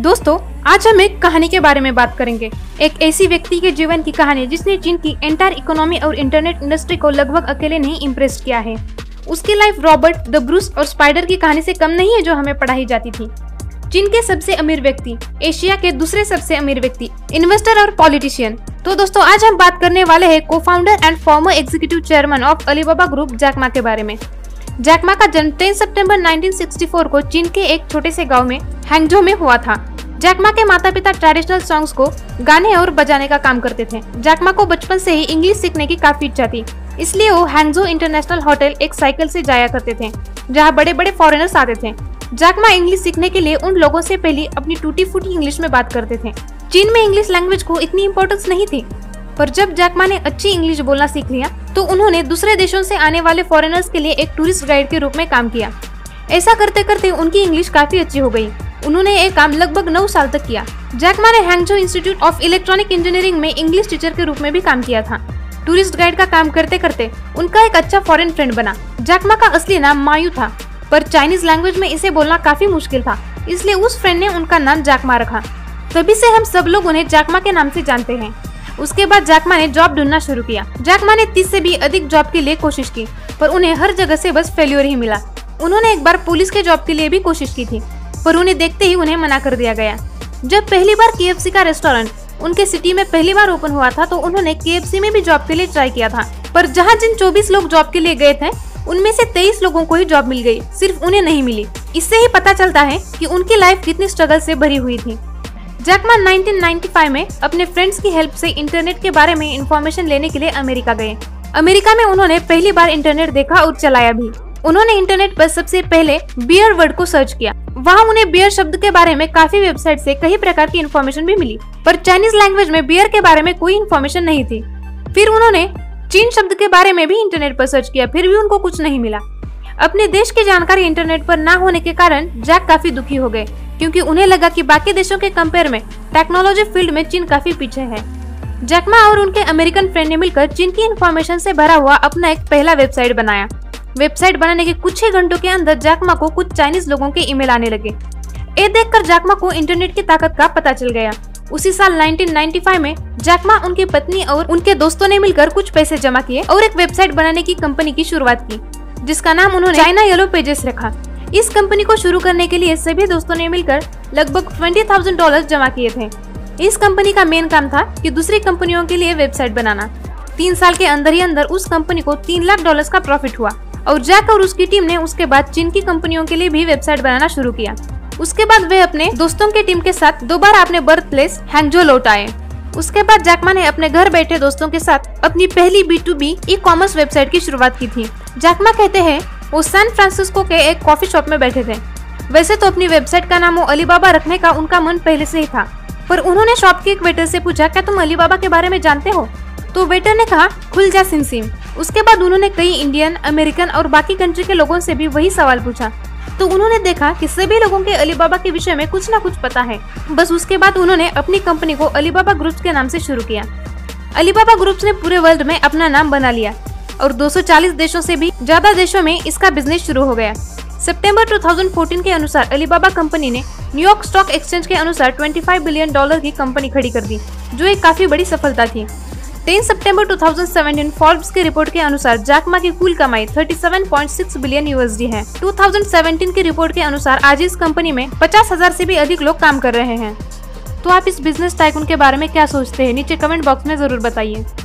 दोस्तों, आज हम एक कहानी के बारे में बात करेंगे। एक ऐसी व्यक्ति के जीवन की कहानी जिसने चीन की एंटायर इकोनॉमी और इंटरनेट इंडस्ट्री को लगभग अकेले नहीं इम्प्रेस किया है। उसकी लाइफ रॉबर्ट, द ब्रूस और स्पाइडर की कहानी से कम नहीं है जो हमें पढ़ाई जाती थी। चीन के सबसे अमीर व्यक्ति, एशिया के दूसरे सबसे अमीर व्यक्ति, इन्वेस्टर और पॉलिटिशियन। तो दोस्तों, आज हम बात करने वाले हैं cofounder and former executive chairman of Alibaba group, Jack Ma के बारे में। जैक मा का जन्म 10 सितंबर 1964 को चीन के एक छोटे से गांव में हैंगझो में हुआ था। जैक मा के माता पिता ट्रेडिशनल सॉन्ग्स को गाने और बजाने का काम करते थे। जैक मा को बचपन से ही इंग्लिश सीखने की काफी इच्छा थी, इसलिए वो हैंगझो इंटरनेशनल होटल एक साइकिल से जाया करते थे, जहाँ बड़े बड़े फॉरेनर्स आते थे। जैक मा इंग्लिश सीखने के लिए उन लोगों से पहले अपनी टूटी फूटी इंग्लिश में बात करते थे। चीन में इंग्लिश लैंग्वेज को इतनी इम्पोर्टेंस नहीं थी, पर जब जैक मा ने अच्छी इंग्लिश बोलना सीख लिया तो उन्होंने दूसरे देशों से आने वाले फॉरेनर्स के लिए एक टूरिस्ट गाइड के रूप में काम किया। ऐसा करते करते उनकी इंग्लिश काफी अच्छी हो गई। उन्होंने ये काम लगभग 9 साल तक किया। जैक मा ने Hangzhou institute of electronic engineering में इंग्लिश टीचर के रूप में भी काम किया था। टूरिस्ट गाइड का काम करते करते उनका एक अच्छा फॉरेन फ्रेंड बना। जैक मा का असली नाम मायू था, पर चाइनीज लैंग्वेज में इसे बोलना काफी मुश्किल था, इसलिए उस फ्रेंड ने उनका नाम जैक मा रखा। तभी से हम सब लोग उन्हें जैक मा के नाम से जानते हैं। उसके बाद जैक मा ने जॉब ढूंढना शुरू किया। जैक मा ने 30 से भी अधिक जॉब के लिए कोशिश की, पर उन्हें हर जगह से बस फेल्योर ही मिला। उन्होंने एक बार पुलिस के जॉब के लिए भी कोशिश की थी, पर उन्हें देखते ही उन्हें मना कर दिया गया। जब पहली बार KFC का रेस्टोरेंट उनके सिटी में पहली बार ओपन हुआ था तो उन्होंने KFC में भी जॉब के लिए ट्राई किया था, पर जहाँ जिन 24 लोग जॉब के लिए गए थे उनमें से 23 लोगों को ही जॉब मिल गई, सिर्फ उन्हें नहीं मिली। इससे ही पता चलता है कि उनकी लाइफ कितनी स्ट्रगल से भरी हुई थी। जैक मा 1995 में अपने फ्रेंड्स की हेल्प से इंटरनेट के बारे में इंफॉर्मेशन लेने के लिए अमेरिका गए। अमेरिका में उन्होंने पहली बार इंटरनेट देखा और चलाया भी। उन्होंने इंटरनेट पर सबसे पहले बियर वर्ड को सर्च किया। वहाँ उन्हें बियर शब्द के बारे में काफी वेबसाइट से कई प्रकार की इंफॉर्मेशन भी मिली, पर चाइनीज लैंग्वेज में बियर के बारे में कोई इंफॉर्मेशन नहीं थी। फिर उन्होंने चीन शब्द के बारे में भी इंटरनेट पर सर्च किया, फिर भी उनको कुछ नहीं मिला। अपने देश की जानकारी इंटरनेट पर ना होने के कारण जैक काफी दुखी हो गए, क्योंकि उन्हें लगा कि बाकी देशों के कंपेयर में टेक्नोलॉजी फील्ड में चीन काफी पीछे है। जैक मा और उनके अमेरिकन फ्रेंड ने मिलकर चीन की इंफॉर्मेशन से भरा हुआ अपना एक पहला वेबसाइट बनाया। वेबसाइट बनाने के कुछ ही घंटों के अंदर जैक मा को कुछ चाइनीज लोगों के ईमेल आने लगे। ये देखकर जैक मा को इंटरनेट की ताकत का पता चल गया। उसी साल 1995 में जैक मा, उनकी पत्नी और उनके दोस्तों ने मिलकर कुछ पैसे जमा किए और एक वेबसाइट बनाने की कंपनी की शुरुआत की, जिसका नाम उन्होंने चाइना येलो पेजेस रखा। इस कंपनी को शुरू करने के लिए सभी दोस्तों ने मिलकर लगभग $20,000 जमा किए थे। इस कंपनी का मेन काम था कि दूसरी कंपनियों के लिए वेबसाइट बनाना। 3 साल के अंदर ही अंदर उस कंपनी को $3 लाख का प्रॉफिट हुआ और जैक और उसकी टीम ने उसके बाद चीन की कंपनियों के लिए भी वेबसाइट बनाना शुरू किया। उसके बाद वे अपने दोस्तों की टीम के साथ दोबारा अपने बर्थ प्लेस हैंगझो लौट आए। उसके बाद जैक मा ने अपने घर बैठे दोस्तों के साथ अपनी पहली B2B ई-कॉमर्स वेबसाइट की शुरुआत की थी। जैक मा कहते हैं वो सैन फ्रांसिस्को के एक कॉफी शॉप में बैठे थे। वैसे तो अपनी वेबसाइट का नाम वो अलीबाबा रखने का उनका मन पहले से ही था, पर उन्होंने शॉप के एक वेटर से पूछा, क्या तुम अलीबाबा के बारे में जानते हो? तो वेटर ने कहा, खुल जा सिम। उसके बाद उन्होंने कई इंडियन, अमेरिकन और बाकी कंट्री के लोगों से भी वही सवाल पूछा, तो उन्होंने देखा कि सभी लोगों के अलीबाबा के विषय में कुछ ना कुछ पता है। बस उसके बाद उन्होंने अपनी कंपनी को अलीबाबा ग्रुप्स के नाम से शुरू किया। अलीबाबा ग्रुप्स ने पूरे वर्ल्ड में अपना नाम बना लिया और 240 देशों से भी ज्यादा देशों में इसका बिजनेस शुरू हो गया। सितंबर 2014 के अनुसार अलीबाबा कंपनी ने न्यूयॉर्क स्टॉक एक्सचेंज के अनुसार $25 बिलियन की कंपनी खड़ी कर दी, जो एक काफी बड़ी सफलता थी। 10 सितंबर 2017 फोर्ब्स की रिपोर्ट के अनुसार जैक मा की कुल कमाई $37.6 बिलियन है। 2017 की रिपोर्ट के अनुसार आज इस कंपनी में 50,000 से भी अधिक लोग काम कर रहे हैं। तो आप इस बिजनेस टाइकून के बारे में क्या सोचते हैं? नीचे कमेंट बॉक्स में जरूर बताइए।